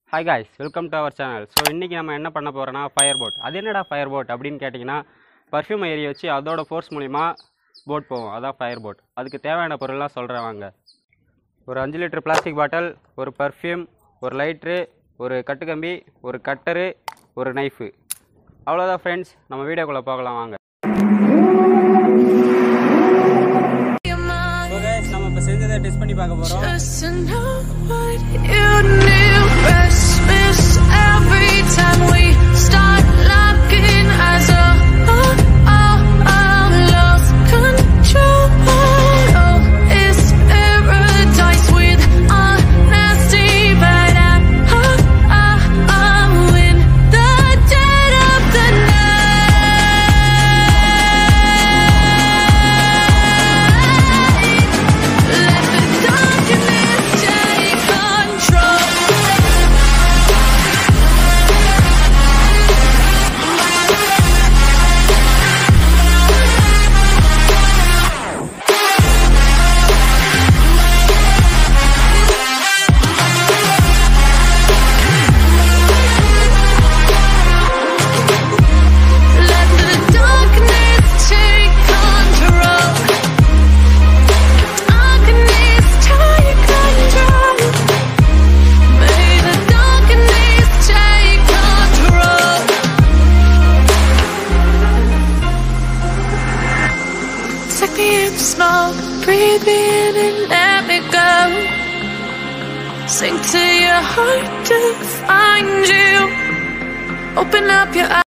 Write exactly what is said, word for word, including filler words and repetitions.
Hi guys, welcome to our channel. So இன்னைக்கு நம்ம என்ன பண்ண போறோம்னா ஃபயர் போட். அது என்னடா ஃபயர் போட் அப்படினு கேட்டிங்கனா perfume ஏரி வச்சு அதோட ஃபோர்ஸ் மூலமா போட் போகும். அதான் ஃபயர் போட். அதுக்கு தேவையான பொருள்லாம் சொல்றேன் வாங்க. ஒரு அஞ்சு லிட்டர் பிளாஸ்டிக் பாட்டில், ஒரு perfume, ஒரு லைட்டர், ஒரு கட்டுக்கம்பி, ஒரு கட்டர், ஒரு நைஃப். அவ்வளவுதான் फ्रेंड्स. நம்ம வீடியோக்குள்ள போகலாம் வாங்க. So guys, நம்ம இப்ப செஞ்சதை டெஸ்ட் பண்ணி பார்க்க போறோம். Every time we start locking eyes, oh, oh, oh, oh, lost control. Oh, it's paradise with honesty, but I, oh, oh, oh, in the dead of the night. Let the darkness take control. Take me in the smoke, breathe me in and let me go. Sink to your heart to find you. Open up your eyes.